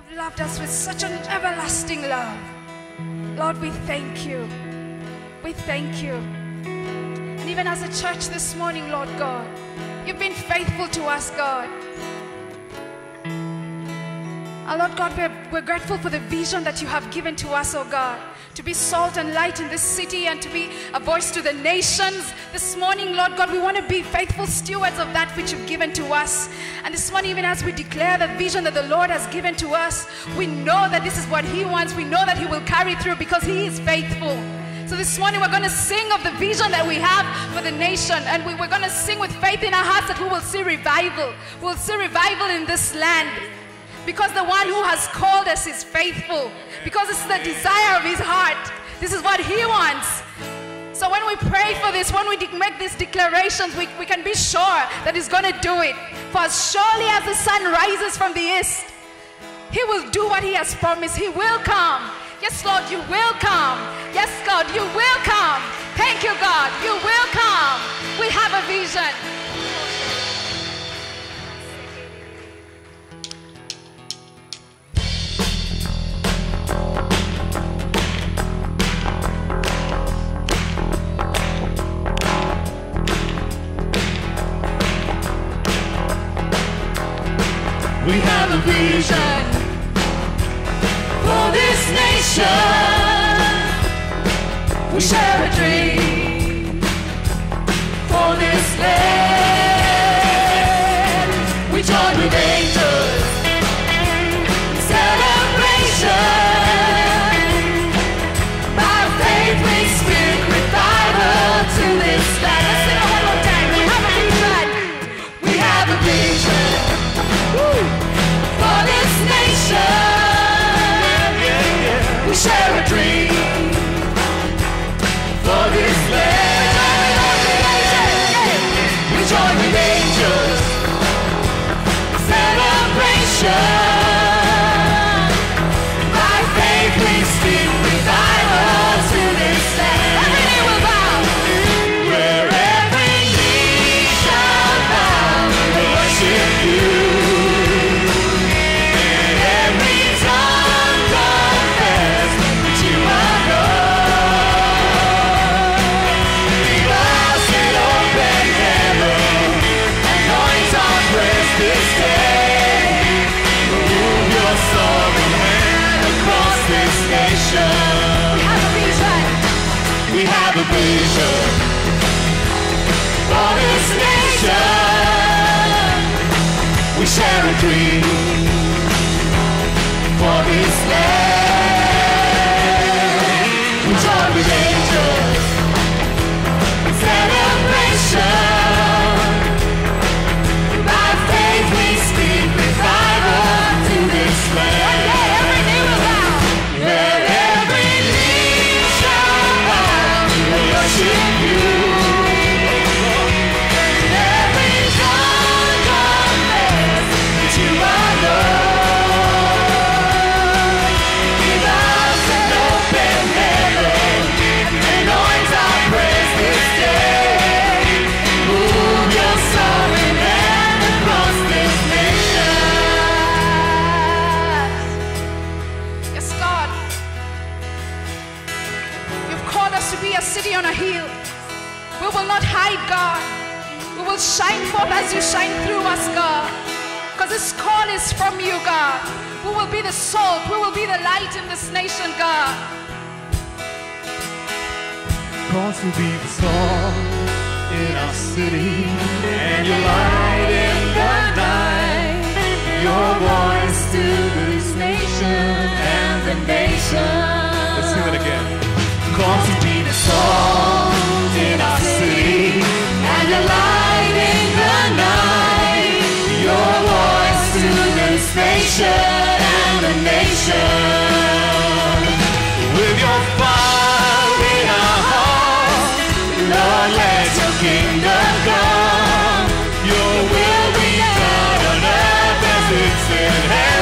You've loved us with such an everlasting love. Lord, we thank you. We thank you. And even as a church this morning, Lord God, you've been faithful to us, God. Our Lord God, we're grateful for the vision that you have given to us, oh God, to be salt and light in this city and to be a voice to the nations. This morning, Lord God, we want to be faithful stewards of that which you've given to us. And this morning, even as we declare the vision that the Lord has given to us, we know that this is what he wants. We know that he will carry through because he is faithful. So this morning, we're going to sing of the vision that we have for the nation. And we're going to sing with faith in our hearts that we will see revival. We'll see revival in this land. Because the one who has called us is faithful. Because it's the desire of his heart. This is what he wants. So when we pray for this, when we make these declarations, we can be sure that he's going to do it. For as surely as the sun rises from the east, he will do what he has promised. He will come. Yes, Lord, you will come. Yes, God, you will come. Thank you, God. You will come. We have a vision. We have a vision for this nation. We share a dream for this land. We join with angels in celebration. By faith we speak revival to this land. Let's sing it one more time. We have a vision. We have a vision. For this nation, we share a dream. For this land, we join with angels. Celebration. By faith we speak revival to this land. Every knee will bow. Where every knee shall bow and worship you. We have a vision for this nation. We share a dream for this land. We join with angels in celebration. By faith we speak revival to this land. One day every knee will bow. Worship you. Every tongue confess that you are Lord. Give us an open heaven and anoint our praise this day. Move your sovereign hand across this nation. Yes, God. You've called us to be a city on a hill. We will not hide, God. We will shine forth as you shine through us, God. Because this call is from you, God. We will be the salt. We will be the light in this nation, God. Cause to be the salt in our city and your light in the night. Your voice to this nation and the nation. Let's sing that again. Cause to be the salt in our city and your light in the night. Your voice to this nation and the nation. With your fire in our hearts, Lord, let your kingdom come. Your will be done on earth as it's in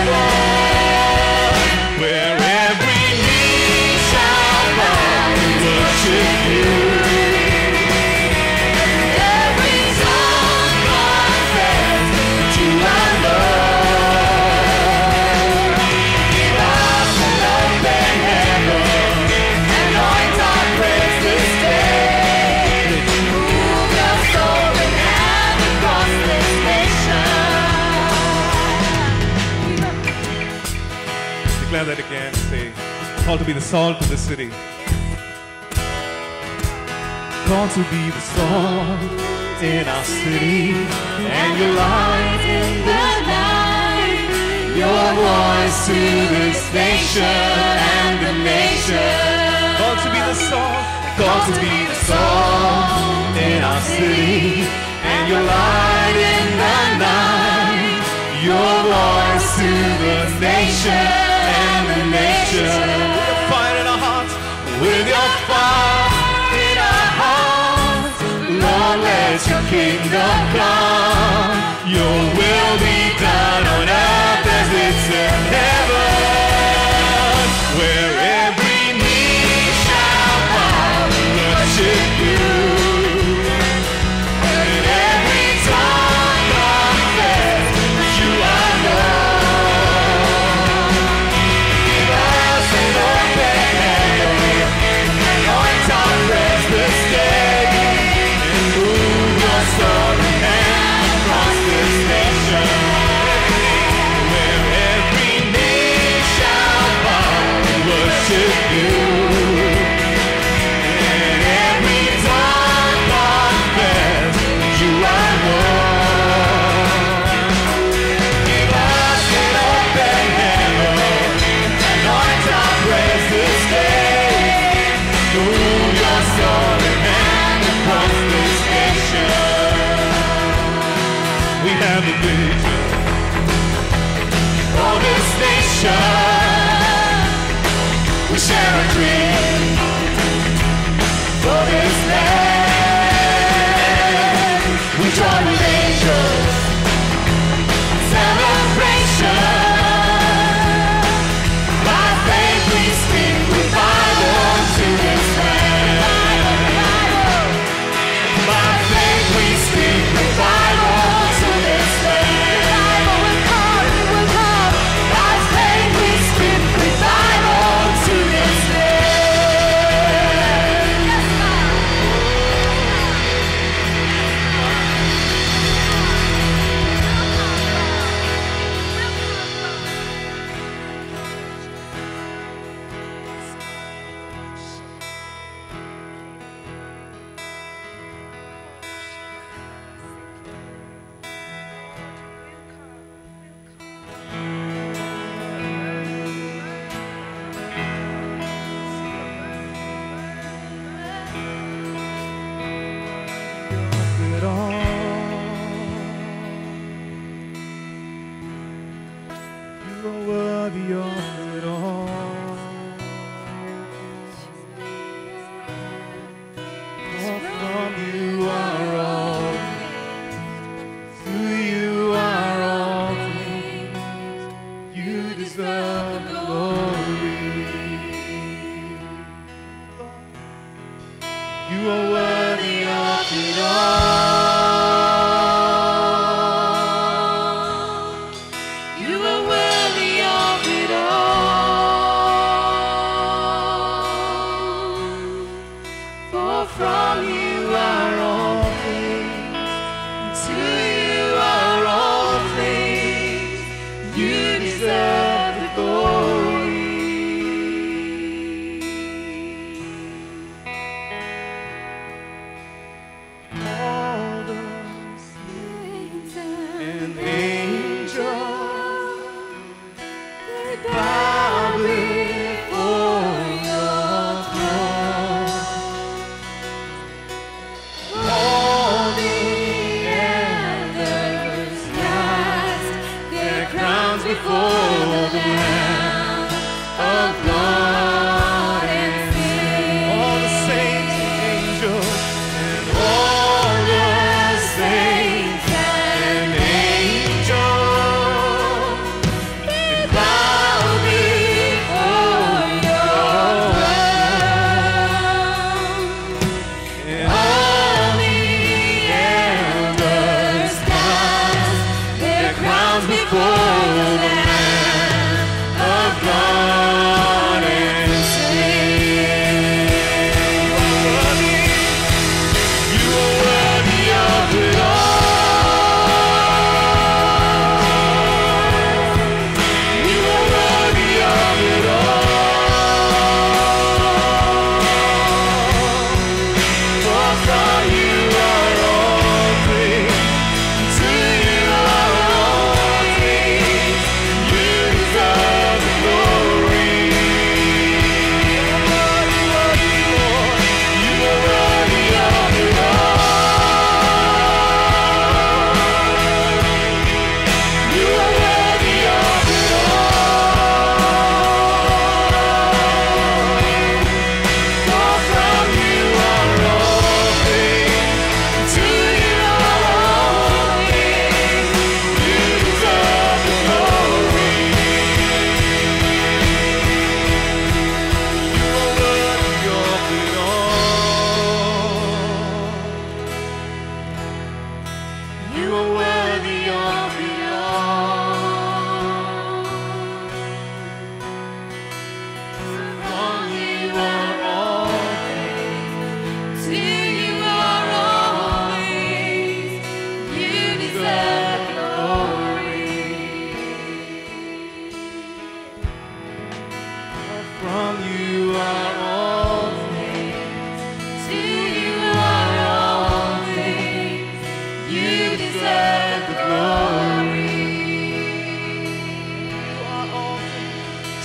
heaven. Where every knee shall bow and worship you. Every tongue confess that you are Lord. declare that again. Say, called to be the salt of the city. Called to be the salt in our city, and your light in the night. Your voice to this nation and the nation. Called to be the salt, called to be the salt in our city, and your light in the night. Your voice to the nation and the nation. With your fire in our hearts, with your fire in our hearts, Lord, let your kingdom come. Your will be done on earth as it's in heaven, where every knee shall bow and worship you, and every tongue confess that you are Lord. Give us an open heaven, anoint our prayers this day, and move your sovereign hand across this nation, where every knee shall bow and worship you, and every tongue confess that you are Lord. Give us an open heaven, anoint our prayers this day, move your sovereign hand across this nation. We have a vision for this nation. We share a dream for this land. We join with angels in celebration. By faith we speak revival to this land. By faith we speak revival to this land. Revival will come, it will come. By faith we speak revival to this land. Yes, God. It all. You are worthy of it all. For from you are all, to you are all things. You deserve the glory. You are worthy of it all. You are worthy of it all. For from you are all things, and to you are all things. You deserve the glory. All the saints and angels, they bow before your throne. All the elders cast their crowns before the Lamb of God and sing. All the saints and angels, and all the saints and angels, they bow before your throne. And all the elders cast their crowns before the Lamb of God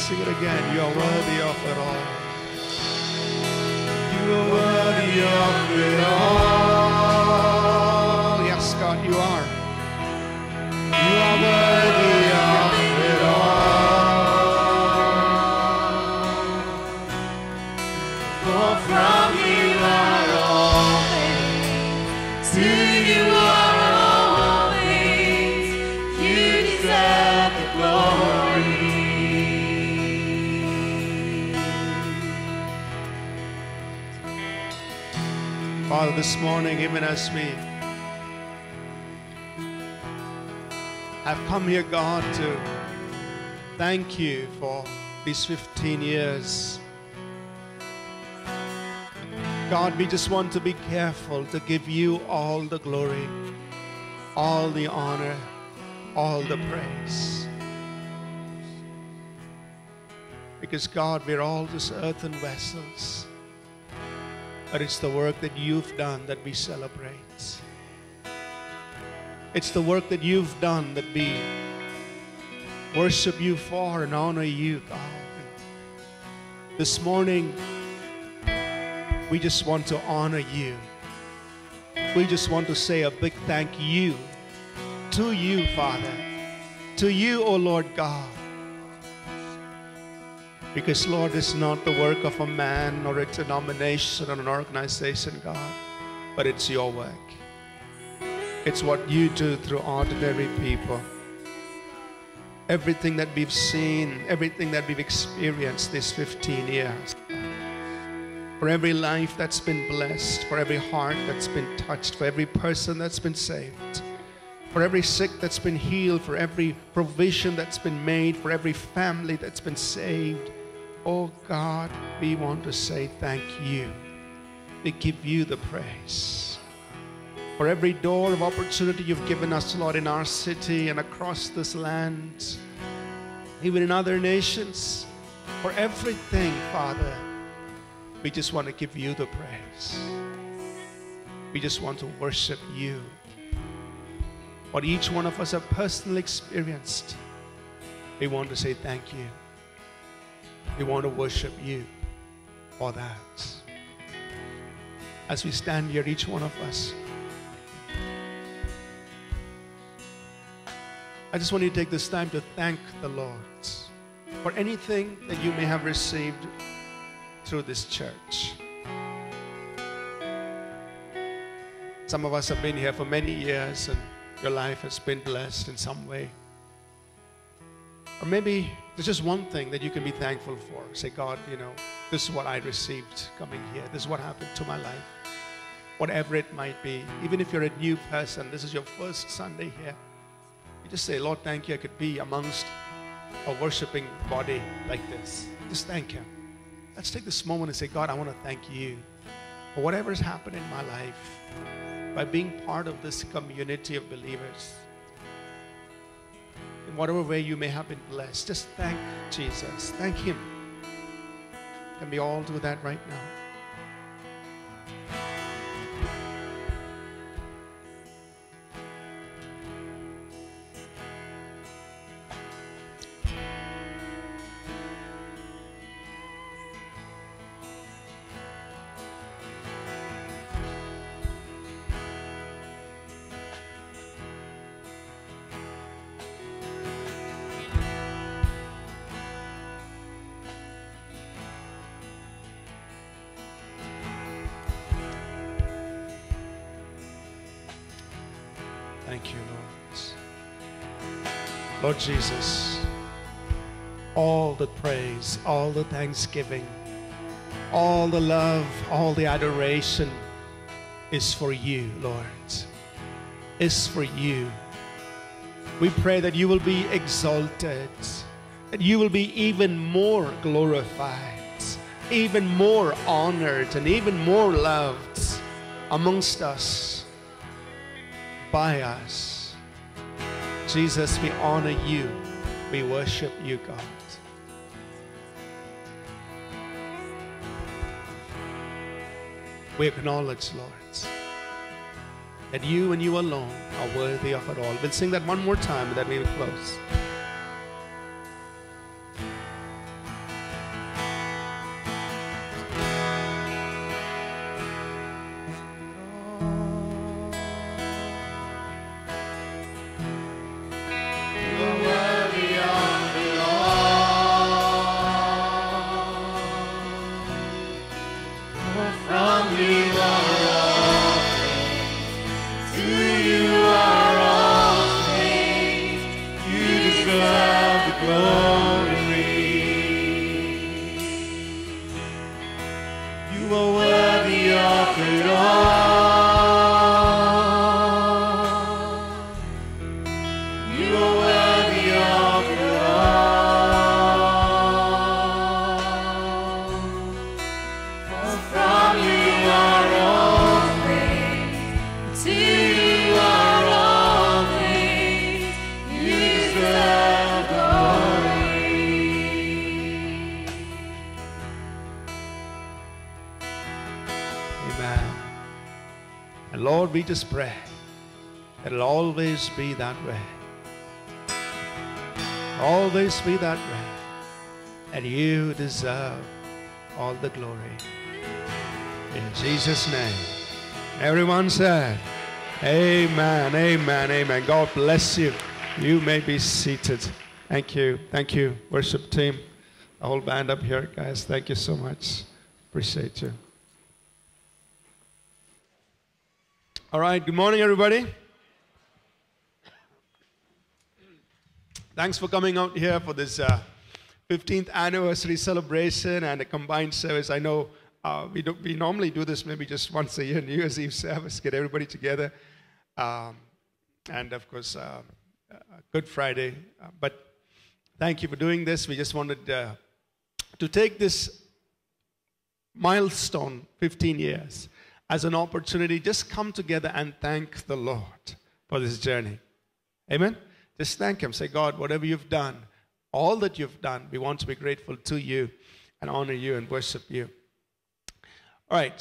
sing it again. You are worthy of it all. You are worthy of it all. Yes, God, you are. You are worthy of it all. For from you are all things, to you are all things. You deserve the glory. Father, this morning, even as we have come here, God, to thank you for these 15 years. God, we just want to be careful to give you all the glory, all the honor, all the praise. Because God, we're all just earthen vessels. But it's the work that you've done that we celebrate. It's the work that you've done that we worship you for and honor you, God. This morning, we just want to honor you. We just want to say a big thank you to you, Father. To you, O Lord God. Because, Lord, it's not the work of a man or a denomination or an organization, God, but it's your work. It's what you do through ordinary people. Everything that we've seen, everything that we've experienced these 15 years. For every life that's been blessed, for every heart that's been touched, for every person that's been saved, for every sick that's been healed, for every provision that's been made, for every family that's been saved. Oh God, we want to say thank you. We give you the praise. For every door of opportunity you've given us, Lord, in our city and across this land, even in other nations, for everything, Father, we just want to give you the praise. We just want to worship you. What each one of us have personally experienced, we want to say thank you. We want to worship you for that. As we stand here, each one of us, I just want you to take this time to thank the Lord for anything that you may have received through this church. Some of us have been here for many years and your life has been blessed in some way. Or maybe there's just one thing that you can be thankful for. Say, God, you know, this is what I received coming here. This is what happened to my life. Whatever it might be. Even if you're a new person, this is your first Sunday here. You just say, Lord, thank you. I could be amongst a worshiping body like this. Just thank Him. Let's take this moment and say, God, I want to thank you for whatever has happened in my life by being part of this community of believers. In whatever way you may have been blessed, just thank Jesus. Thank Him. Can we all do that right now? Thank you, Lord. Lord Jesus, all the praise, all the thanksgiving, all the love, all the adoration is for you, Lord. Is for you. We pray that you will be exalted, that you will be even more glorified, even more honored, and even more loved amongst us. By us. Jesus, we honor you. We worship you, God. We acknowledge, Lord, that you and you alone are worthy of it all. We'll sing that one more time and then we will close. And Lord, we just pray that it'll always be that way. Always be that way. And you deserve all the glory. In Jesus' name. Everyone said, amen, amen, amen. God bless you. You may be seated. Thank you. Thank you, worship team. The whole band up here, guys. Thank you so much. Appreciate you. All right. Good morning, everybody. Thanks for coming out here for this 15th anniversary celebration and a combined service. I know we normally do this maybe just once a year, New Year's Eve service, get everybody together. And of course, Good Friday. But thank you for doing this. We just wanted to take this milestone, 15 years, as an opportunity. Just come together and thank the Lord for this journey. Amen? Just thank Him. Say, God, whatever you've done, all that you've done, we want to be grateful to you and honor you and worship you. All right,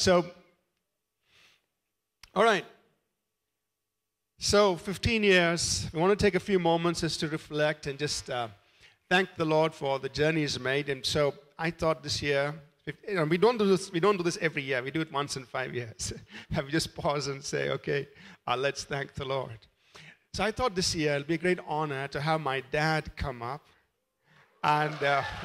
so 15 years. We want to take a few moments just to reflect and just thank the Lord for all the journey He's made. And so I thought this year, we don't do this every year. We do it once in 5 years. We just pause and say, okay, let's thank the Lord. So I thought this year it'll be a great honor to have my dad come up and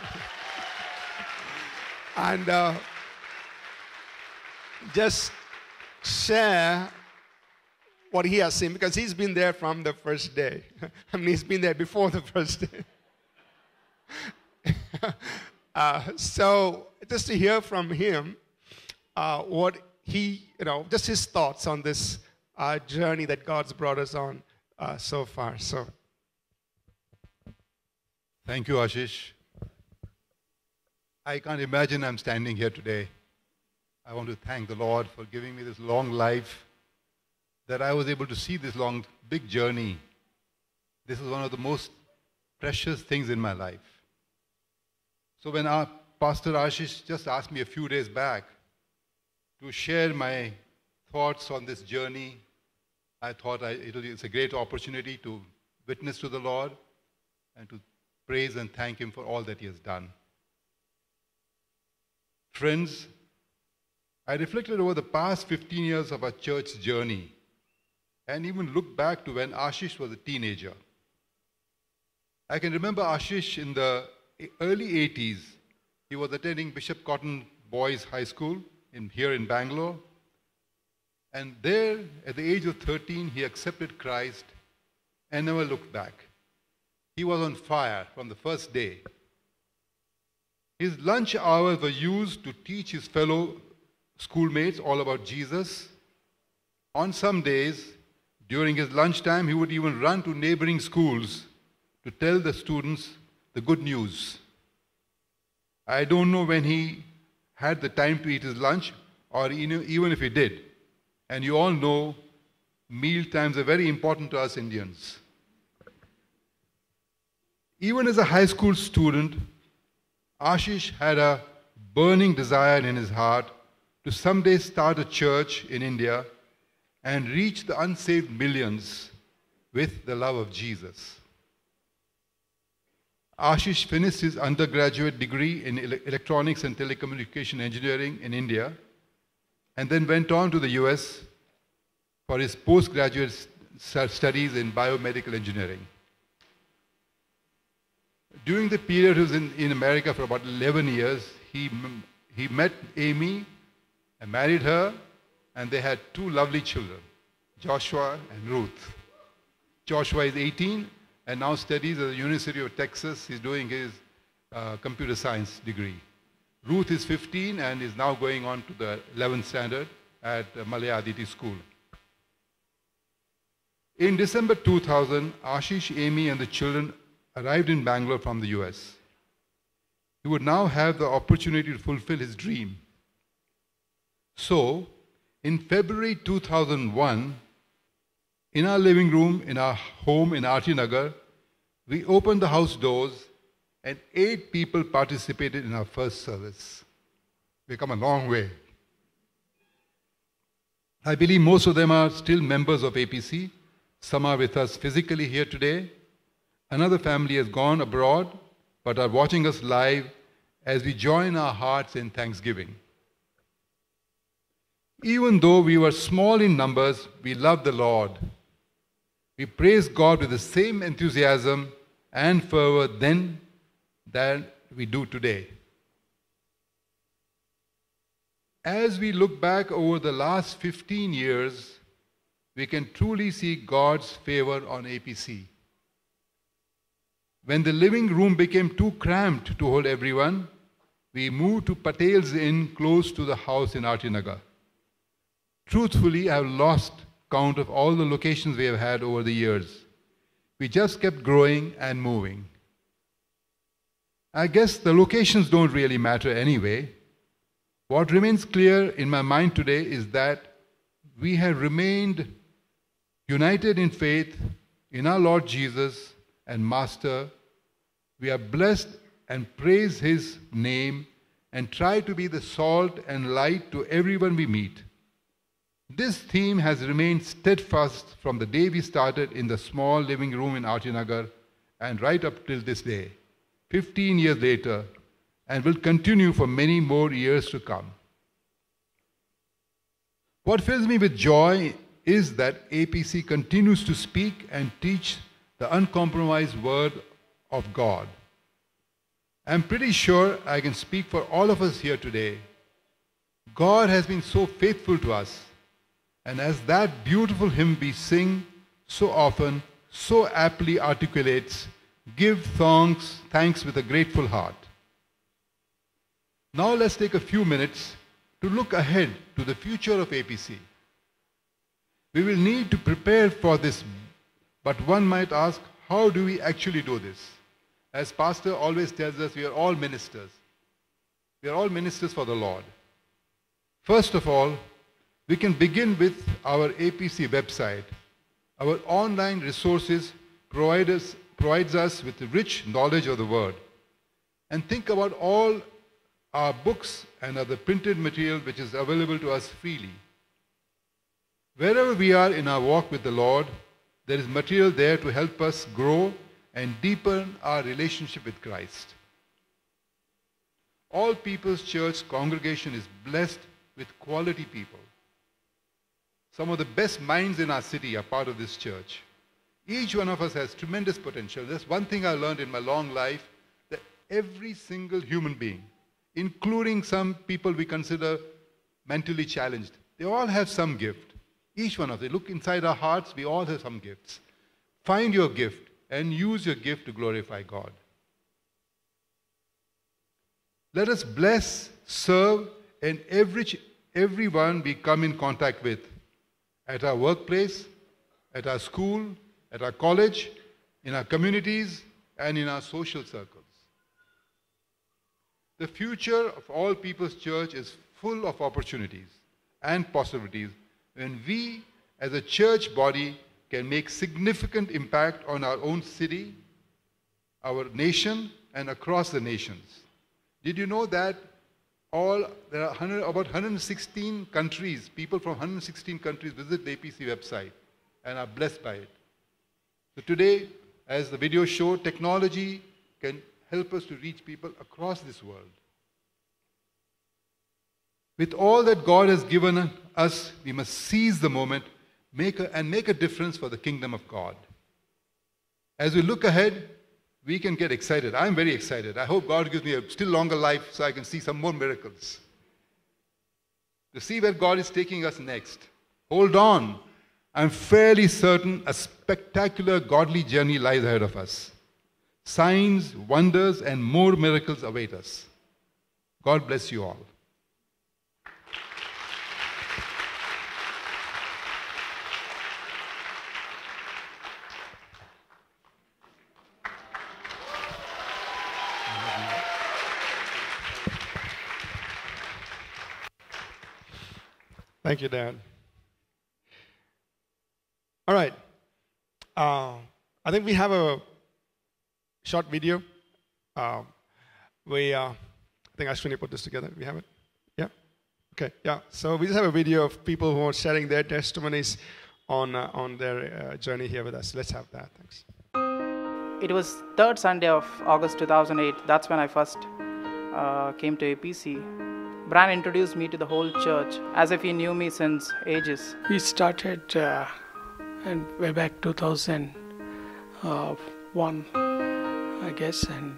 just share what he has seen, because he's been there from the first day. I mean, he's been there before the first day. So just to hear from him what he, just his thoughts on this journey that God's brought us on so far. So, thank you, Ashish. I can't imagine I'm standing here today. I want to thank the Lord for giving me this long life, that I was able to see this long, big journey. This is one of the most precious things in my life. So when our Pastor Ashish just asked me a few days back to share my thoughts on this journey, I thought it's a great opportunity to witness to the Lord and to praise and thank Him for all that He has done. Friends, I reflected over the past 15 years of our church journey and even looked back to when Ashish was a teenager. I can remember Ashish in the early 80s. He was attending Bishop Cotton Boys High School here in Bangalore. And there, at the age of 13, he accepted Christ and never looked back. He was on fire from the first day. His lunch hours were used to teach his fellow schoolmates all about Jesus. On some days, during his lunchtime, he would even run to neighboring schools to tell the students the good news. I don't know when he had the time to eat his lunch, or even if he did. And you all know meal times are very important to us Indians. Even as a high school student, Ashish had a burning desire in his heart to someday start a church in India and reach the unsaved millions with the love of Jesus. Ashish finished his undergraduate degree in electronics and telecommunication engineering in India, and then went on to the US for his postgraduate studies in biomedical engineering. During the period he was in America for about 11 years, he met Amy and married her, and they had two lovely children, Joshua and Ruth. Joshua is 18 and now studies at the University of Texas. He's doing his computer science degree. Ruth is 15 and is now going on to the 11th standard at Malaya Aditi School. In December 2000, Ashish, Amy, and the children arrived in Bangalore from the US. He would now have the opportunity to fulfill his dream. So, in February 2001, in our living room, in our home in RT Nagar, we opened the house doors and 8 people participated in our first service. We've come a long way. I believe most of them are still members of APC. Some are with us physically here today. Another family has gone abroad but are watching us live as we join our hearts in thanksgiving. Even though we were small in numbers, we love the Lord. We praise God with the same enthusiasm and fervor then that we do today. As we look back over the last 15 years, we can truly see God's favor on APC. When the living room became too cramped to hold everyone, we moved to Patel's Inn close to the house in Artinagar. Truthfully, I have lost count of all the locations we have had over the years. We just kept growing and moving. I guess the locations don't really matter anyway. What remains clear in my mind today is that we have remained united in faith in our Lord Jesus and Master. We are blessed and praise His name and try to be the salt and light to everyone we meet. This theme has remained steadfast from the day we started in the small living room in Artinagar and right up till this day, 15 years later, and will continue for many more years to come. What fills me with joy is that APC continues to speak and teach the uncompromised word of God. I'm pretty sure I can speak for all of us here today. God has been so faithful to us, and as that beautiful hymn we sing so often, so aptly articulates, give thanks with a grateful heart. Now let's take a few minutes to look ahead to the future of APC. We will need to prepare for this, but one might ask, how do we actually do this? As Pastor always tells us, we are all ministers. We are all ministers for the Lord. First of all, we can begin with our APC website. Our online resources provides us with rich knowledge of the Word. And think about all our books and other printed material which is available to us freely. Wherever we are in our walk with the Lord, there is material there to help us grow and deepen our relationship with Christ. All People's Church congregation is blessed with quality people. Some of the best minds in our city are part of this church. Each one of us has tremendous potential. That's one thing I learned in my long life, that every single human being, including some people we consider mentally challenged, they all have some gift. Each one of them. Look inside our hearts, we all have some gifts. Find your gift and use your gift to glorify God. Let us bless, serve, and everyone we come in contact with, at our workplace, at our school, at our college, in our communities, and in our social circles. The future of All People's Church is full of opportunities and possibilities when we, as a church body, can make significant impact on our own city, our nation, and across the nations. Did you know that there are about 116 countries, people from 116 countries visit the APC website and are blessed by it. So today, as the video showed, technology can help us to reach people across this world. With all that God has given us, we must seize the moment make a difference for the kingdom of God. As we look ahead, we can get excited. I'm very excited. I hope God gives me a still longer life so I can see some more miracles. To see where God is taking us next. Hold on. I'm fairly certain a spectacular godly journey lies ahead of us. Signs, wonders, and more miracles await us. God bless you all. Thank you, Dad. All right. I think we have a short video. I think Ashwini put this together. We have it? Yeah? Okay, yeah. So we just have a video of people who are sharing their testimonies on their journey here with us. Let's have that. Thanks. It was third Sunday of August 2008. That's when I first came to APC. Brian introduced me to the whole church as if he knew me since ages. We started way back 2001, I guess, and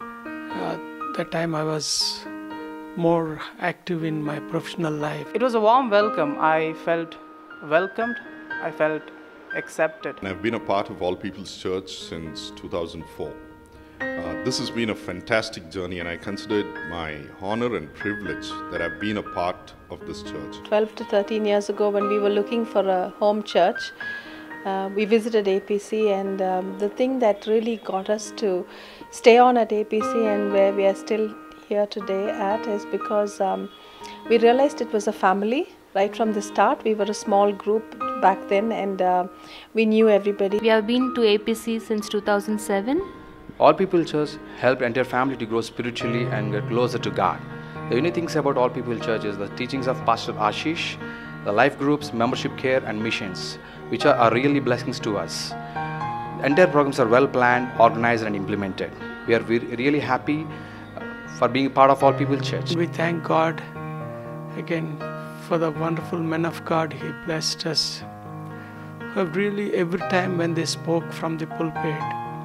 that time I was more active in my professional life. It was a warm welcome. I felt welcomed. I felt accepted. I've been a part of All People's Church since 2004. This has been a fantastic journey, and I consider it my honor and privilege that I've been a part of this church. 12 to 13 years ago, when we were looking for a home church, we visited APC, and the thing that really got us to stay on at APC and where we are still here today at is because we realized it was a family. Right from the start, we were a small group back then, and we knew everybody. We have been to APC since 2007. All People Church helped entire family to grow spiritually and get closer to God. The unique things about All People Church is the teachings of Pastor Ashish, the life groups, membership care and missions, which are really blessings to us. The entire programs are well planned, organized and implemented. We are really happy for being part of All People Church. We thank God again for the wonderful men of God He blessed us, who have really every time when they spoke from the pulpit,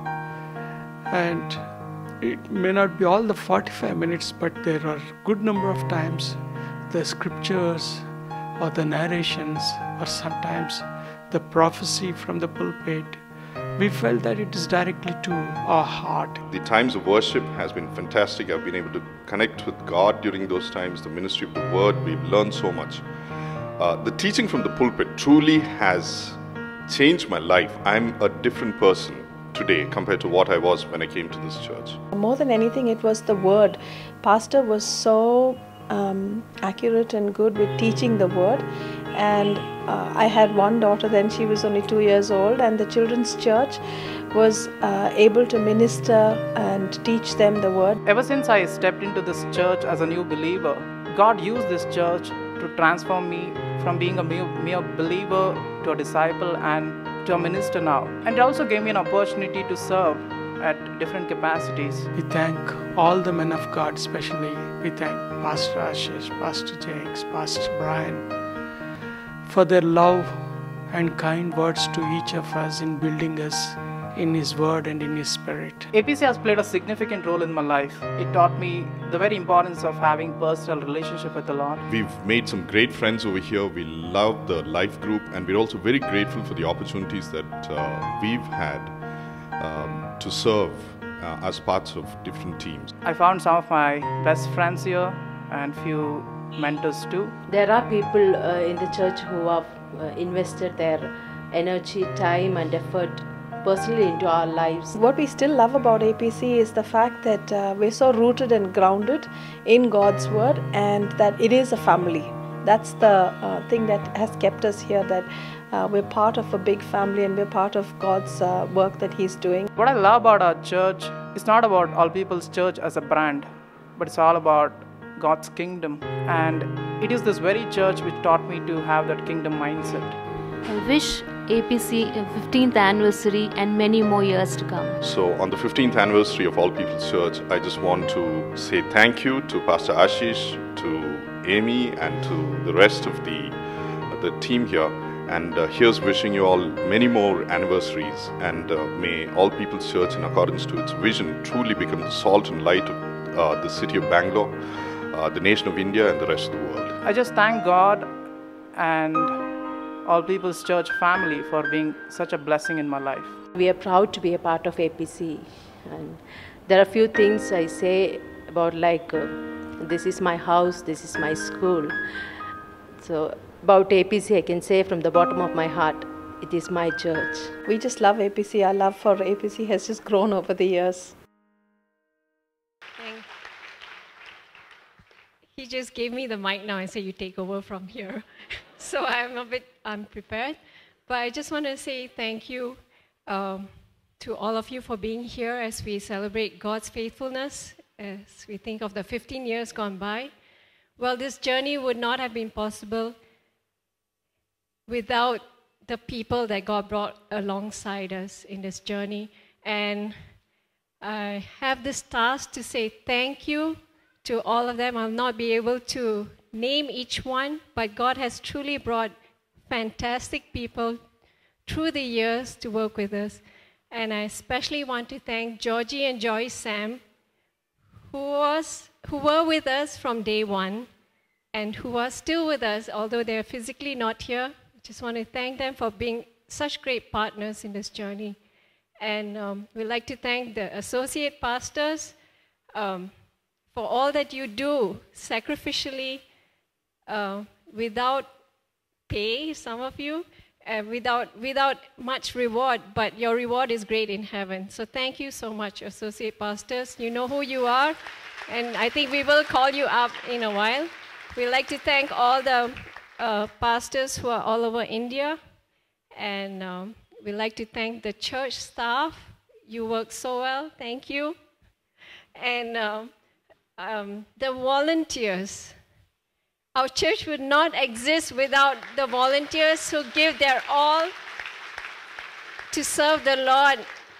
and it may not be all the 45 minutes, but there are good number of times the scriptures or the narrations or sometimes the prophecy from the pulpit, we felt that it is directly to our heart. The times of worship has been fantastic. I've been able to connect with God during those times. The ministry of the word, we've learned so much. The teaching from the pulpit truly has changed my life. I'm a different person today compared to what I was when I came to this church. More than anything, it was the word. Pastor was so accurate and good with teaching the word, and I had one daughter then, she was only 2 years old, and the children's church was able to minister and teach them the word. Ever since I stepped into this church as a new believer, God used this church to transform me from being a mere believer to a disciple and to a minister now. And it also gave me an opportunity to serve at different capacities. We thank all the men of God, especially we thank Pastor Ashish, Pastor Jakes, Pastor Brian, for their love and kind words to each of us in building us in His Word and in His Spirit. APC has played a significant role in my life. It taught me the very importance of having personal relationship with the Lord. We've made some great friends over here. We love the life group, and we're also very grateful for the opportunities that we've had to serve as parts of different teams. I found some of my best friends here and few mentors too. There are people in the church who have invested their energy, time and effort personally into our lives. What we still love about APC is the fact that we're so rooted and grounded in God's word, and that it is a family. That's the thing that has kept us here, that we're part of a big family and we're part of God's work that He's doing. What I love about our church is not about All People's Church as a brand, but it's all about God's kingdom. And it is this very church which taught me to have that kingdom mindset. I wish APC a 15th anniversary and many more years to come. So on the 15th anniversary of All People's Church, I just want to say thank you to Pastor Ashish, to Amy and to the rest of the team here. And here's wishing you all many more anniversaries, and may All People's Church, in accordance to its vision, truly become the salt and light of the city of Bangalore, the nation of India and the rest of the world. I just thank God and All People's Church family for being such a blessing in my life. We are proud to be a part of APC, and there are a few things I say about, like this is my house, this is my school. So about APC, I can say from the bottom of my heart, it is my church. We just love APC. Our love for APC has just grown over the years. He just gave me the mic now and said, you take over from here. So I'm a bit unprepared. But I just want to say thank you to all of you for being here as we celebrate God's faithfulness, as we think of the 15 years gone by. Well, this journey would not have been possible without the people that God brought alongside us in this journey. And I have this task to say thank you to all of them. I'll not be able to name each one, but God has truly brought fantastic people through the years to work with us. And I especially want to thank Georgie and Joyce Sam, who were with us from day one and who are still with us, although they're physically not here. I just want to thank them for being such great partners in this journey. And we'd like to thank the associate pastors for all that you do sacrificially, without pay, some of you, without much reward, but your reward is great in heaven. So thank you so much, associate pastors. You know who you are, and I think we will call you up in a while. We'd like to thank all the pastors who are all over India, and we'd like to thank the church staff. You work so well, thank you. And the volunteers. Our church would not exist without the volunteers who give their all to serve the Lord.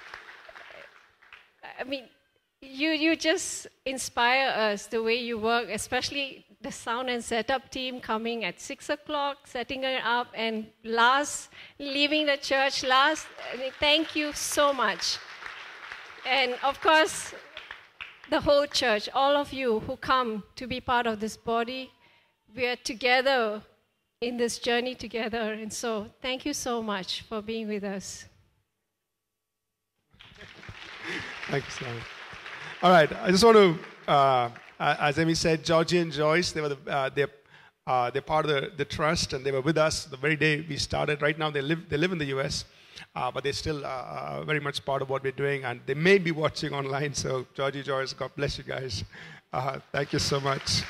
I mean, you just inspire us the way you work, especially the sound and setup team coming at 6 o'clock, setting it up, and leaving the church last. I mean, thank you so much. And of course, the whole church, all of you who come to be part of this body, we are together in this journey together. And so thank you so much for being with us. Thanks, Sam. All right, I just want to, as Amy said, Georgie and Joyce, they're part of the trust, and they were with us the very day we started. Right now, they live in the U.S., but they're still very much part of what we're doing, and they may be watching online. So, Georgie, Joyce, God bless you guys. Thank you so much.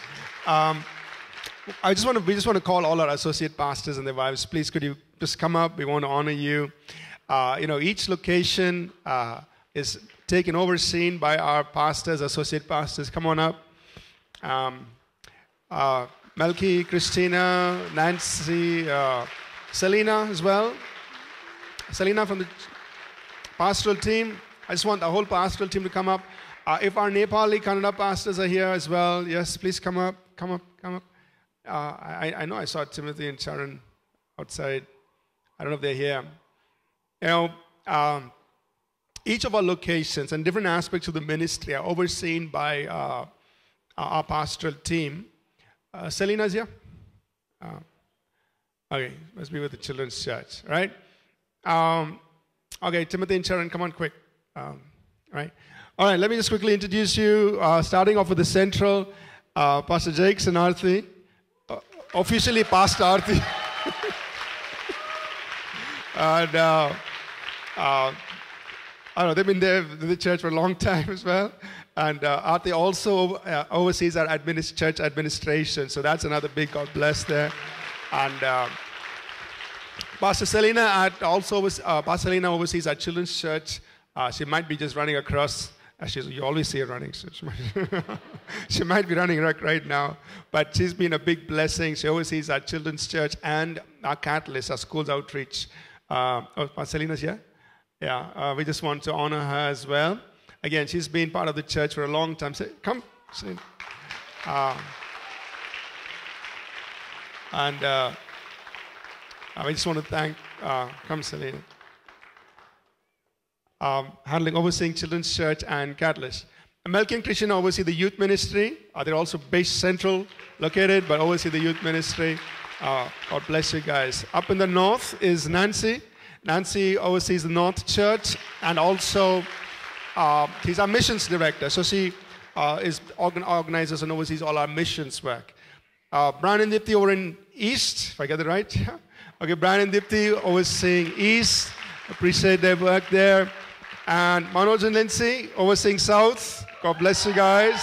We just want to call all our associate pastors and their wives. Please, could you just come up? We want to honor you. Each location is taken, overseen by our pastors, associate pastors. Come on up. Melky, Christina, Nancy, Selena as well. Selena from the pastoral team. I just want the whole pastoral team to come up. If our Nepali, Kannada pastors are here as well, yes, please come up. I know I saw Timothy and Sharon outside. I don't know if they're here. Each of our locations and different aspects of the ministry are overseen by our pastoral team. Selena's here? Okay, must be with the children's church, right? Okay, Timothy and Sharon, come on quick. Right? All right, let me just quickly introduce you, starting off with the central, Pastor Jakes and Arthi. Officially Pastor Arthi. And I don't know, they've been there in the church for a long time as well. And Arthi also oversees our church administration. So that's another big God bless there. And Pastor Selena Pastor Selena oversees our children's church. She might be just running across. You always see her running, so she might be running right now. But she's been a big blessing. She oversees our children's church and our Catalyst, our schools outreach. Pastor Selena's here? Yeah, we just want to honor her as well. Again, she's been part of the church for a long time. Come. And I just want to thank, come Selena. Overseeing Children's Church and Catalyst. Melky and Christian oversee the youth ministry. They're also based central, located, but oversee the youth ministry. God bless you guys. Up in the north is Nancy. Nancy oversees the North Church, and also she's our missions director. So she organizes and oversees all our missions work. Brian and Dipti over in East, if I get it right. Okay, Brian and Dipti overseeing East. Appreciate their work there. And Manoj and Lindsay overseeing South. God bless you guys.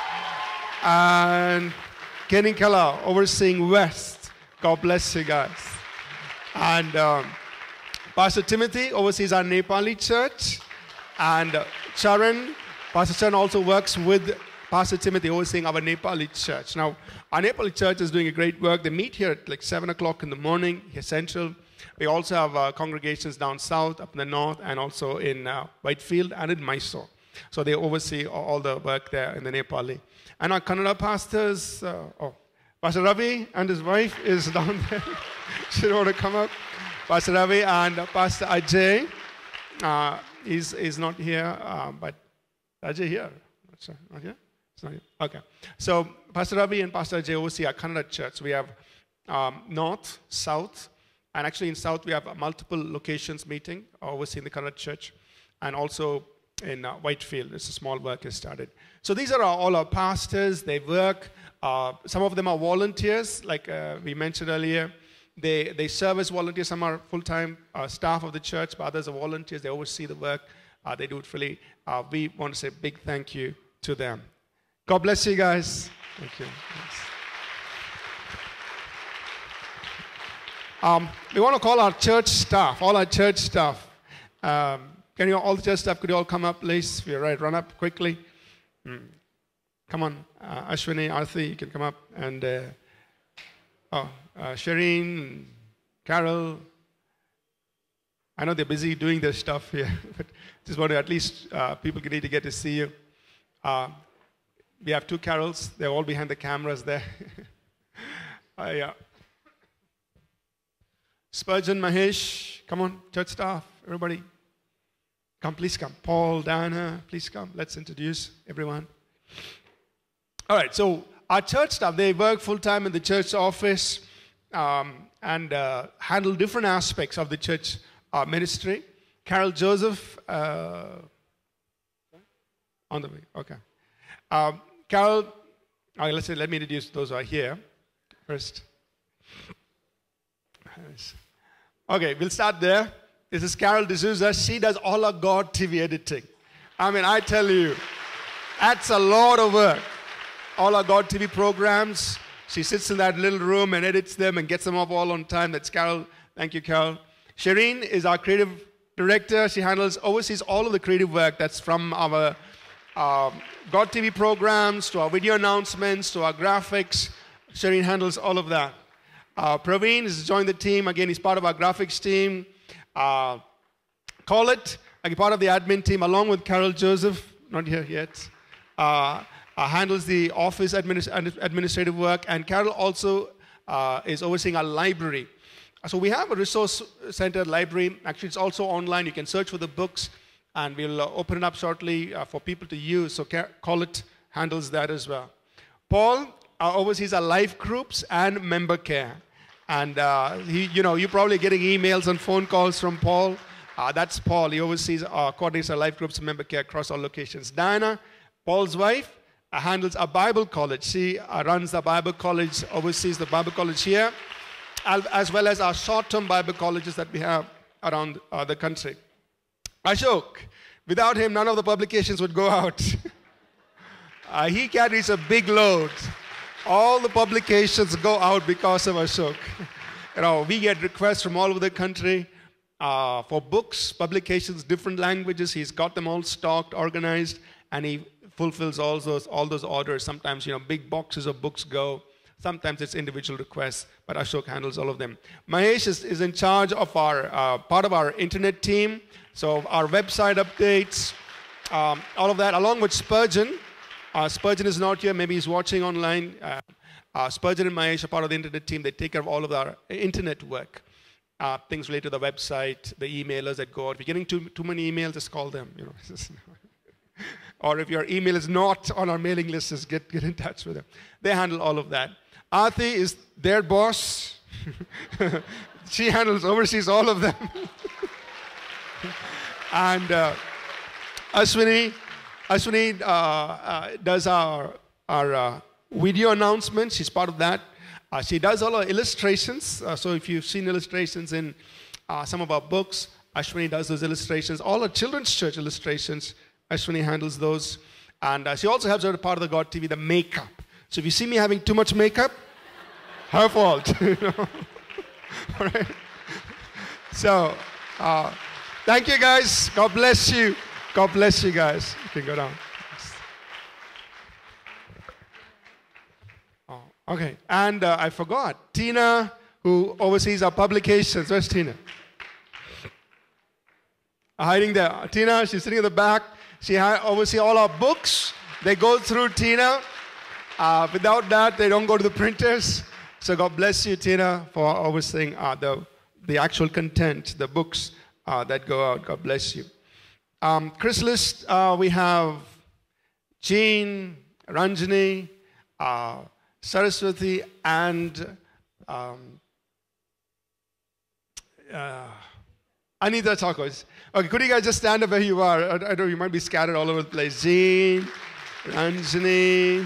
And Kenny Kala overseeing West. God bless you guys. And Pastor Timothy oversees our Nepali church. And Charan, Pastor Charan also works with Pastor Timothy overseeing our Nepali church. Now, our Nepali church is doing a great work. They meet here at like 7 o'clock in the morning, here central. We also have congregations down south, up in the north, and also in Whitefield and in Mysore. So they oversee all the work there in the Nepali. And our Kannada pastors, Pastor Ravi and his wife is down there. She don't want to come up. Pastor Ravi and Pastor Ajay is not here, but Ajay here. Not here? It's not here. Okay. So Pastor Ravi and Pastor Ajay oversee our Kannada church. We have north, south, and actually in south we have multiple locations meeting overseeing the Kannada church, and also in Whitefield. It's a small work has started. So these are all our pastors. They work. Some of them are volunteers, like we mentioned earlier. They serve as volunteers. Some are full-time staff of the church, but others are volunteers. They oversee the work. They do it freely. We want to say a big thank you to them. God bless you guys. Thank you. We want to call our church staff, all our church staff. Can you all the church staff, could you all come up, please? If you're right, run up quickly. Come on, Ashwini, Arthi, you can come up. And Shireen, Carol. I know they're busy doing their stuff here, but just want to at least people need to get to see you. We have 2 Carols. They're all behind the cameras there. Yeah. Spurgeon, Mahesh, come on, church staff, everybody. Come, please come. Paul, Diana, please come. Let's introduce everyone. All right, so our church staff, they work full-time in the church office and handle different aspects of the church ministry. Carol Joseph, on the way, okay. Carol, let me introduce those who are here first. Okay, we'll start there. This is Carol D'Souza. She does all our God TV editing. I mean, I tell you, that's a lot of work. All our God TV programs. She sits in that little room and edits them and gets them up all on time. That's Carol. Thank you, Carol. Shireen is our creative director. She oversees all of the creative work that's from our God TV programs to our video announcements to our graphics. Shireen handles all of that. Praveen has joined the team. Again, he's part of our graphics team. Colette, part of the admin team, along with Carol Joseph, not here yet, handles the office administrative work. And Carol also is overseeing our library. So we have a resource-centered library. Actually, it's also online. You can search for the books, and we'll open it up shortly for people to use. So Colette handles that as well. Paul oversees our life groups and member care. And you're probably getting emails and phone calls from Paul. That's Paul. He oversees, coordinates our life groups and member care across all locations. Diana, Paul's wife, handles our Bible college. She runs the Bible college, oversees the Bible college here, as well as our short-term Bible colleges that we have around the country. Ashok, without him, none of the publications would go out. He carries a big load. All the publications go out because of Ashok. We get requests from all over the country for books, publications, different languages. He's got them all stocked, organized, and he fulfills all those orders. Sometimes, big boxes of books go. Sometimes it's individual requests, but Ashok handles all of them. Mahesh is in charge of our part of our internet team. So our website updates, all of that, along with Spurgeon. Spurgeon is not here. Maybe he's watching online. Spurgeon and Mahesh are part of the internet team. They take care of all of our internet work. Things related to the website, the emailers that go out. If you're getting too many emails, just call them. Or if your email is not on our mailing list, just get in touch with them. They handle all of that. Aarti is their boss. She oversees all of them. And Ashwini does our video announcements. She's part of that. She does all our illustrations. So if you've seen illustrations in some of our books, Ashwini does those illustrations. All our children's church illustrations, Ashwini handles those. And she also helps her part of the God TV, the makeup. So if you see me having too much makeup, her fault. All right. So thank you, guys. God bless you. God bless you guys. You can go down. Oh, okay. And I forgot, Tina, who oversees our publications. Where's Tina? Hiding there. Tina, she's sitting in the back. She oversees all our books. They go through Tina. Without that, they don't go to the printers. So God bless you, Tina, for overseeing the actual content, the books that go out. God bless you. Chrysalis, we have Jean, Ranjani, Saraswati, and Anita Chakos. Okay, could you guys just stand up where you are? I know you might be scattered all over the place. Jean, Ranjani,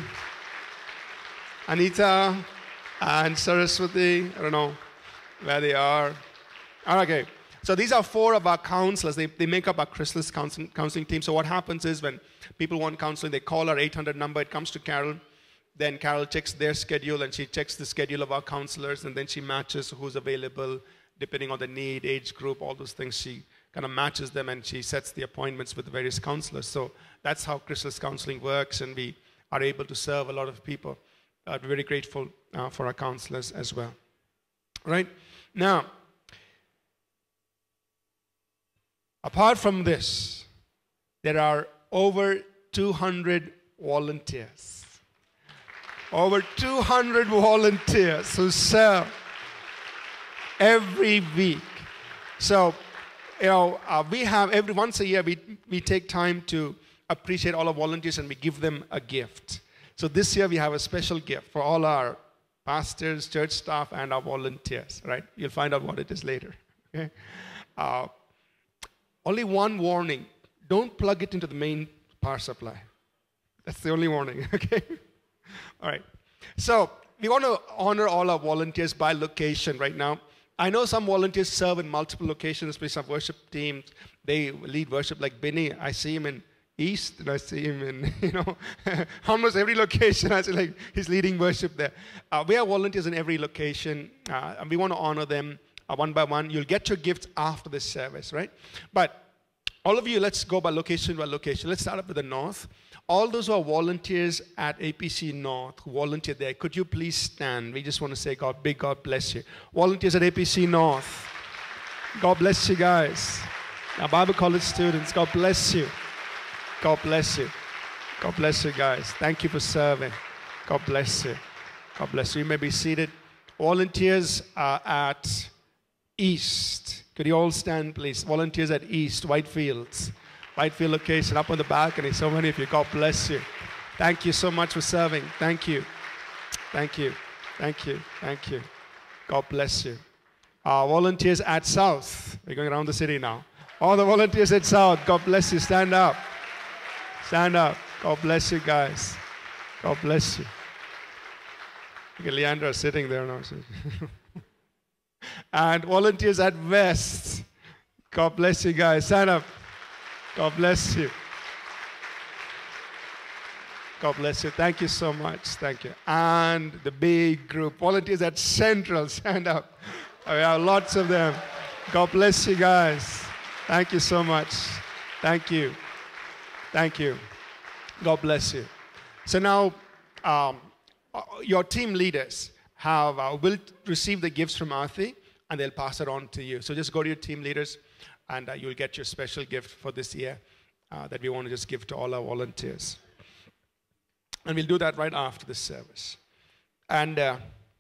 Anita, and Saraswati. I don't know where they are. Okay, so these are 4 of our counselors. They make up our Chrysalis counseling team. So what happens is when people want counseling, they call our 800 number. It comes to Carol. Then Carol checks their schedule, and she checks the schedule of our counselors, and then she matches who's available depending on the need, age group, all those things. She kind of matches them, and she sets the appointments with the various counselors. So that's how Chrysalis Counseling works, and we are able to serve a lot of people. We're very grateful for our counselors as well. Right? Now, apart from this, there are over 200 volunteers. Over 200 volunteers who serve every week. So, we have once a year, we take time to appreciate all our volunteers, and we give them a gift. So this year we have a special gift for all our pastors, church staff, and our volunteers, right? You'll find out what it is later. Okay? Only one warning. Don't plug it into the main power supply. That's the only warning, okay? All right. So we want to honor all our volunteers by location right now. I know some volunteers serve in multiple locations, especially some worship teams. They lead worship like Benny. I see him in East, and I see him in, almost every location. I see like he's leading worship there. We have volunteers in every location, and we want to honor them one by one. You'll get your gifts after this service, right? But all of you, let's go by location by location. Let's start up with the north. All those who are volunteers at APC North, who volunteer there, could you please stand? We just want to say, God bless you. Volunteers at APC North, God bless you guys. Now, Bible college students, God bless you. God bless you. God bless you guys. Thank you for serving. God bless you. God bless you. You may be seated. Volunteers at East. Could you all stand, please? Volunteers at East, Whitefields. Whitefield location, up on the balcony. So many of you. God bless you. Thank you so much for serving. Thank you. Thank you. Thank you. Thank you. God bless you. Volunteers at South. We're going around the city now. All the volunteers at South, God bless you. Stand up. Stand up. God bless you guys. God bless you. Look at Leandra sitting there now. And volunteers at West. God bless you guys. Stand up. God bless you. God bless you. Thank you so much. Thank you. And the big group. Volunteers at Central. Stand up. We have lots of them. God bless you guys. Thank you so much. Thank you. Thank you. God bless you. So now, your team leaders will receive the gifts from Aarti, and they'll pass it on to you. So just go to your team leaders, and you'll get your special gift for this year that we want to just give to all our volunteers. And we'll do that right after this service. And I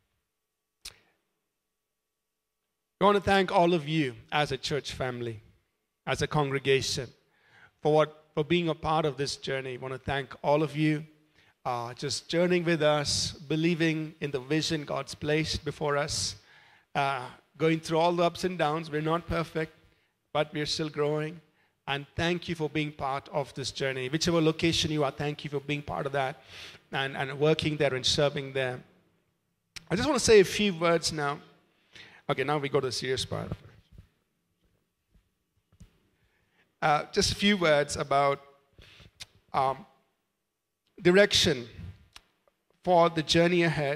want to thank all of you as a church family, as a congregation, for being a part of this journey. I want to thank all of you just journeying with us, believing in the vision God's placed before us, going through all the ups and downs. We're not perfect, but we're still growing. And thank you for being part of this journey. Whichever location you are, thank you for being part of that and working there and serving there. I just want to say a few words now. Okay, now we go to the serious part. Just a few words about direction for the journey ahead.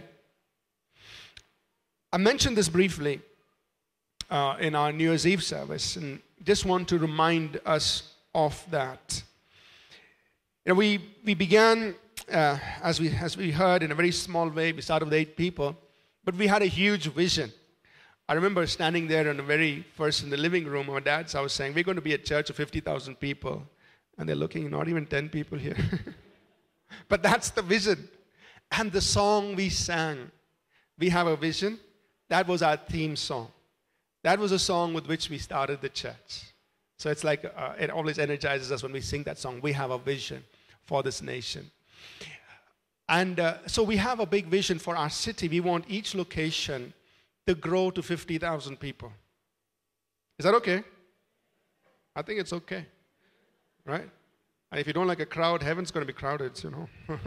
I mentioned this briefly in our New Year's Eve service, and just want to remind us of that. We began as we heard, in a very small way, we started with 8 people, but we had a huge vision. I remember standing there in the living room of my dad's house saying, we're going to be a church of 50,000 people. And they're looking, not even 10 people here. But that's the vision. And the song we sang, we have a vision. That was our theme song. That was a song with which we started the church. So it's like, it always energizes us when we sing that song. We have a vision for this nation. And so we have a big vision for our city. We want each location to grow to 50,000 people. Is that okay? I think it's okay. Right? And if you don't like a crowd, heaven's going to be crowded, you know.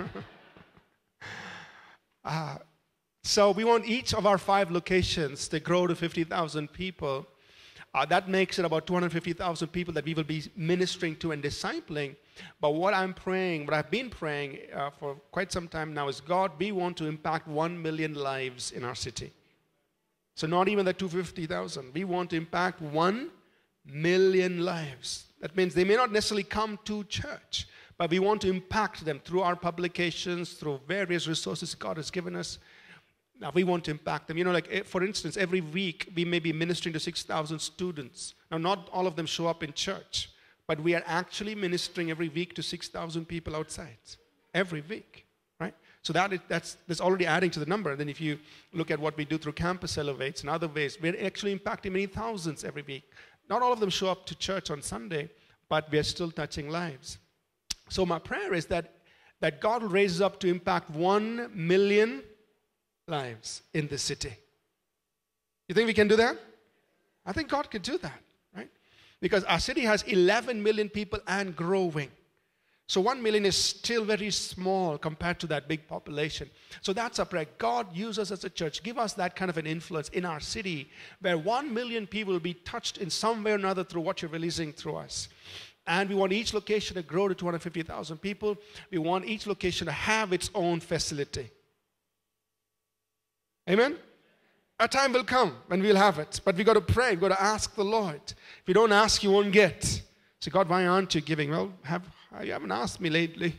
So we want each of our 5 locations to grow to 50,000 people. That makes it about 250,000 people that we will be ministering to and discipling. But what I've been praying for quite some time now is, God, we want to impact 1 million lives in our city. So not even the 250,000. We want to impact 1 million lives. That means they may not necessarily come to church, but we want to impact them through our publications, through various resources God has given us. Now, we want to impact them. You know, like, for instance, every week we may be ministering to 6,000 students. Now, not all of them show up in church, but we are actually ministering every week to 6,000 people outside. Every week, right? So that's already adding to the number. And then if you look at what we do through Campus Elevates and other ways, we're actually impacting many thousands every week. Not all of them show up to church on Sunday, but we are still touching lives. So my prayer is that God will raise us up to impact 1 million lives in the city. You think we can do that? I think God can do that, right? Because our city has 11 million people and growing. So 1 million is still very small compared to that big population. So that's our prayer. God, use us as a church. Give us that kind of an influence in our city where 1 million people will be touched in some way or another through what you're releasing through us. And we want each location to grow to 250,000 people. We want each location to have its own facility. Amen? A time will come when we'll have it. But we've got to pray. We've got to ask the Lord. If you don't ask, you won't get. So, God, why aren't you giving? Well, you haven't asked me lately.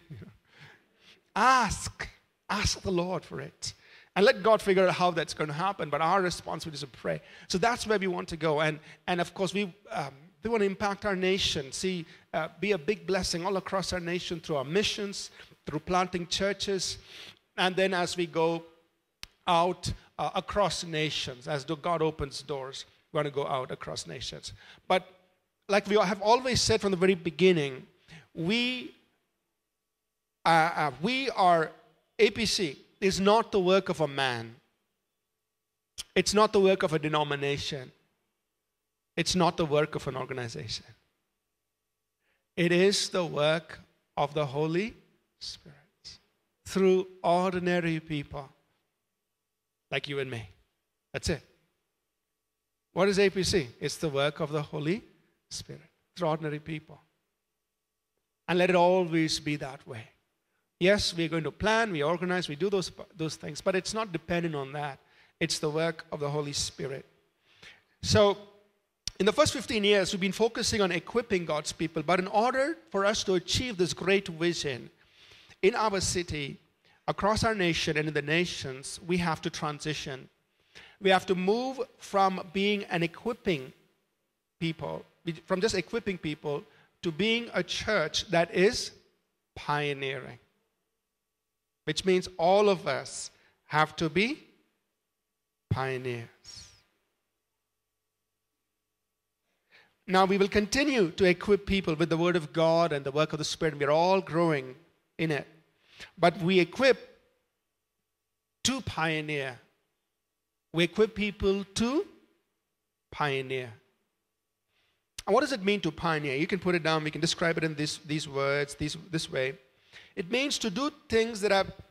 Ask. Ask the Lord for it. And let God figure out how that's going to happen. But our responsibility is to pray. So that's where we want to go. And of course, we want to impact our nation. Be a big blessing all across our nation through our missions, through planting churches. And then as we go out across nations, as God opens doors, we want to go out across nations. But like we have always said from the very beginning, we are APC is not the work of a man. It's not the work of a denomination. It's not the work of an organization. It is the work of the Holy Spirit through ordinary people like you and me. That's it. What is APC? It's the work of the Holy Spirit through ordinary people. And let it always be that way. Yes, we're going to plan, we organize, we do those things, but it's not dependent on that. It's the work of the Holy Spirit. So, in the first 15 years, we've been focusing on equipping God's people, but in order for us to achieve this great vision in our city, across our nation and in the nations, we have to transition. We have to move from being an equipping people, from just equipping people, to being a church that is pioneering. Which means all of us have to be pioneers. Now we will continue to equip people with the Word of God and the work of the Spirit. We are all growing in it. But we equip to pioneer. We equip people to pioneer. And what does it mean to pioneer? You can put it down. We can describe it in these words, this way. It means to do things that have...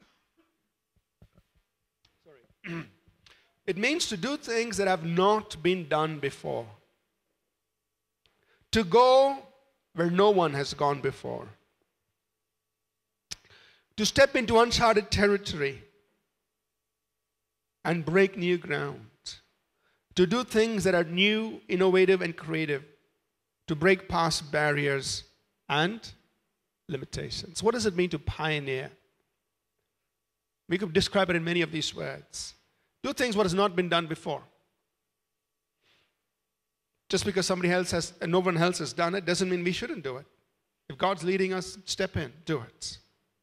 It means to do things that have not been done before. To go where no one has gone before. To step into uncharted territory and break new ground. To do things that are new, innovative, and creative. To break past barriers and limitations. What does it mean to pioneer? We could describe it in many of these words. Do things what has not been done before. Just because somebody else has, and no one else has done it, doesn't mean we shouldn't do it. If God's leading us, step in, do it.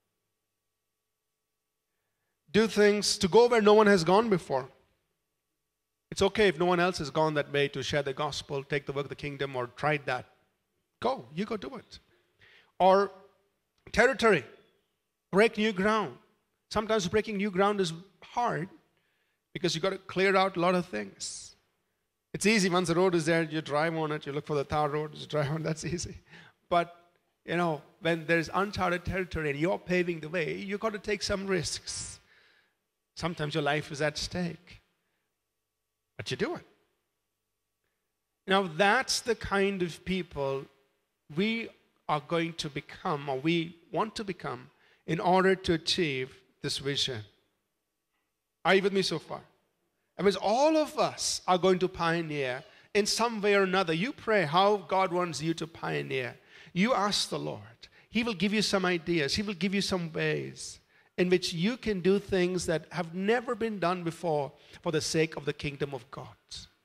Do things to go where no one has gone before. It's okay if no one else has gone that way to share the gospel, take the work of the kingdom, or tried that. Go, you go do it. Or territory, break new ground. Sometimes breaking new ground is hard because you've got to clear out a lot of things. It's easy once the road is there, you drive on it, you look for the tar road, you drive on it, that's easy. But, you know, when there's uncharted territory and you're paving the way, you've got to take some risks. Sometimes your life is at stake. But you do it. Now, that's the kind of people we are going to become, or we want to become, in order to achieve this vision. Are you with me so far? That means all of us are going to pioneer in some way or another. You pray how God wants you to pioneer. You ask the Lord. He will give you some ideas. He will give you some ways in which you can do things that have never been done before for the sake of the kingdom of God.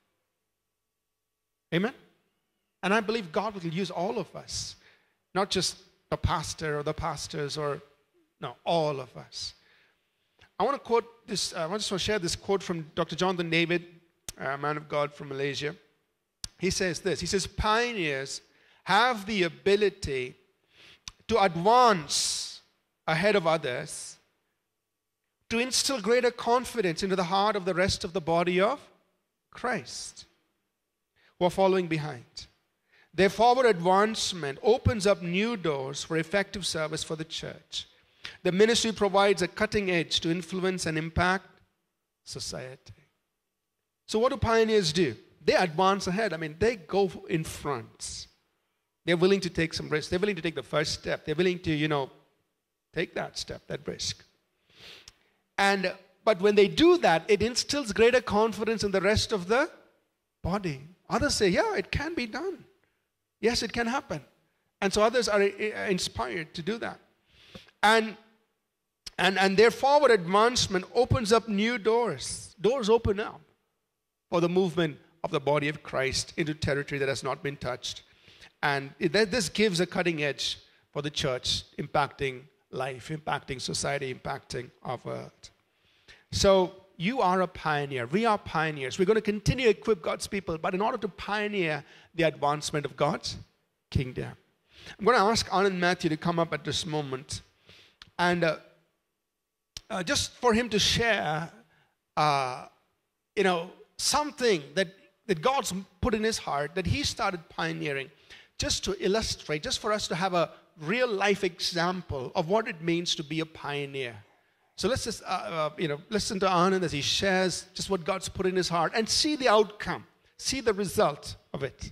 Amen? And I believe God will use all of us, not just the pastor or the pastors, or no, all of us. I want to quote this, I just want to share this quote from Dr. Jonathan David, a man of God from Malaysia. He says this, he says, pioneers have the ability to advance ahead of others, to instill greater confidence into the heart of the rest of the body of Christ who are following behind. Their forward advancement opens up new doors for effective service for the church. The ministry provides a cutting edge to influence and impact society. So what do pioneers do? They advance ahead. I mean, they go in front. They're willing to take some risk. They're willing to take the first step. They're willing to, take that step, that risk. But when they do that, it instills greater confidence in the rest of the body. Others say, yeah, it can be done. Yes, it can happen. And so others are inspired to do that. And their forward advancement opens up new doors. Doors open up for the movement of the body of Christ into territory that has not been touched. And this gives a cutting edge for the church, impacting life, impacting society, impacting our world. So you are a pioneer. We are pioneers. We're going to continue to equip God's people, but in order to pioneer the advancement of God's kingdom. I'm going to ask Anand Matthew to come up at this moment. And just for him to share, something that God's put in his heart, that he started pioneering, just to illustrate, just for us to have a real life example of what it means to be a pioneer. So let's just, listen to Anand as he shares just what God's put in his heart and see the outcome, see the result of it.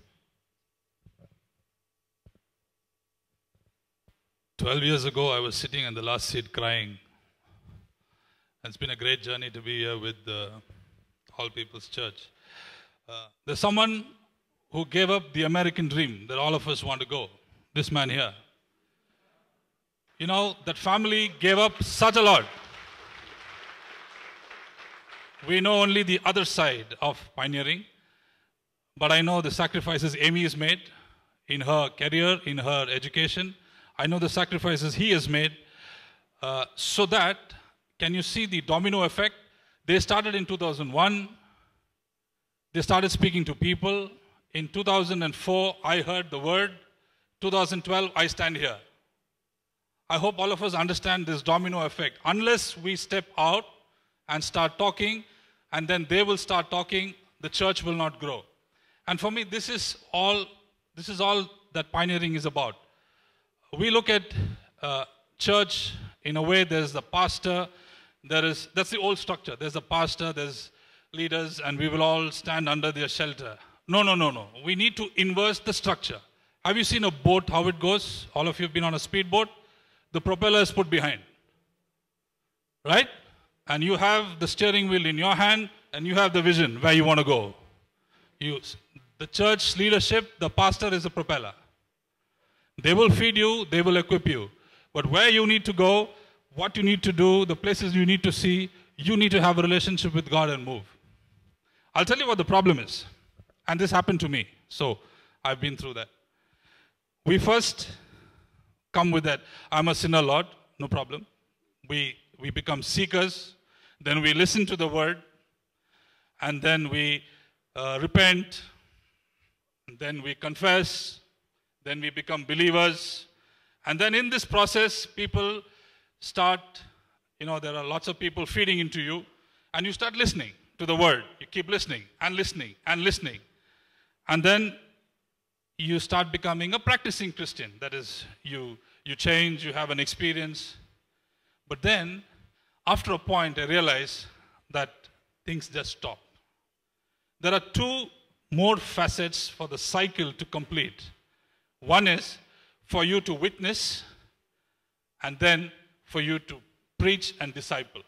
12 years ago, I was sitting in the last seat crying. And it's been a great journey to be here with All People's Church. There's someone who gave up the American dream that all of us want to go. This man here. That family gave up such a lot. We know only the other side of pioneering. But I know the sacrifices Amy has made in her career, in her education. I know the sacrifices he has made so that, can you see the domino effect? They started in 2001. They started speaking to people. In 2004, I heard the word. 2012, I stand here. I hope all of us understand this domino effect. Unless we step out and start talking, and then they will start talking, the church will not grow. And for me, this is all that pioneering is about. We look at church in a way. There's the pastor, that's the old structure. There's a pastor, there's leaders, and we will all stand under their shelter. No. We need to inverse the structure. Have you seen a boat, how it goes? All of you have been on a speedboat. The propeller is put behind. Right? And you have the steering wheel in your hand, and you have the vision where you want to go. The church leadership, the pastor is a propeller. They will feed you, they will equip you. But where you need to go, what you need to do, the places you need to see, you need to have a relationship with God and move. I'll tell you what the problem is. And this happened to me. So I've been through that. We first come with that, I'm a sinner, Lord, no problem. We become seekers. Then we listen to the word. And then we repent. And then we confess. Then we become believers. And then in this process, people start, there are lots of people feeding into you. And you start listening to the word. You keep listening and listening and listening. And then you start becoming a practicing Christian. That is, you change, you have an experience. But then, after a point, I realize that things just stop. There are two more facets for the cycle to complete. One is for you to witness, and then for you to preach and disciple.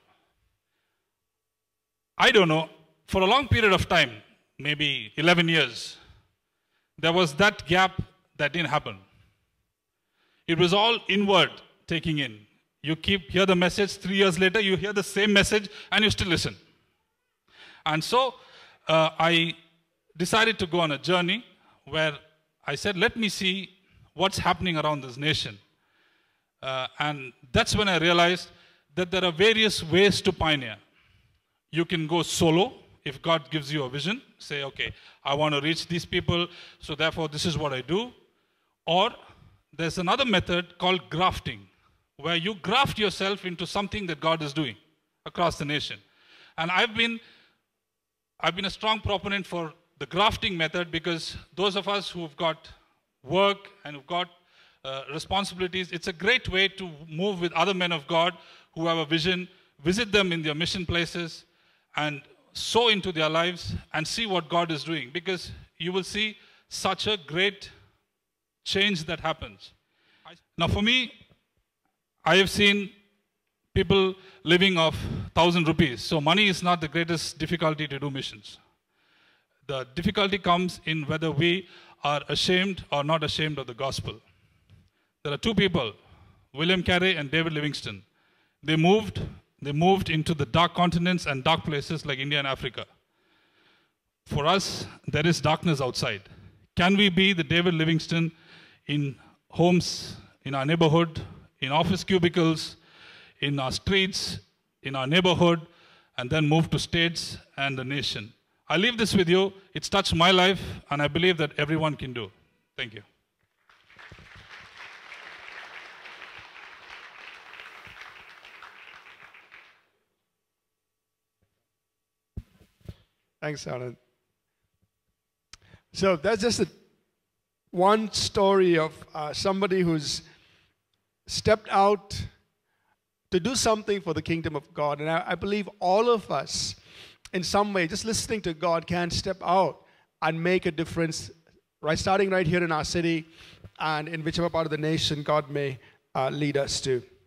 I don't know, for a long period of time, maybe 11 years, there was that gap that didn't happen. It was all inward taking in. You hear the message, 3 years later, you hear the same message, and you still listen. And so, I decided to go on a journey where I said, let me see what's happening around this nation. And that's when I realized that there are various ways to pioneer. You can go solo if God gives you a vision. Say, okay, I want to reach these people, so therefore this is what I do. Or there's another method called grafting, where you graft yourself into something that God is doing across the nation. And I've been a strong proponent for the grafting method, because those of us who've got work and who've got responsibilities, it's a great way to move with other men of God who have a vision, visit them in their mission places, and sow into their lives and see what God is doing, because you will see such a great change that happens. Now for me, I have seen people living off 1,000 rupees. So money is not the greatest difficulty to do missions. The difficulty comes in whether we are ashamed or not ashamed of the gospel. There are two people, William Carey and David Livingstone. They moved into the dark continents and dark places like India and Africa. For us, there is darkness outside. Can we be the David Livingstone in homes, in our neighborhood, in office cubicles, in our streets, in our neighborhood, and then move to states and the nation? I leave this with you. It's touched my life, and I believe that everyone can do. Thank you. Thanks, Anand. So that's just one story of somebody who's stepped out to do something for the kingdom of God. And I believe all of us, in some way, just listening to God, can step out and make a difference, right, starting right here in our city and in whichever part of the nation God may lead us to.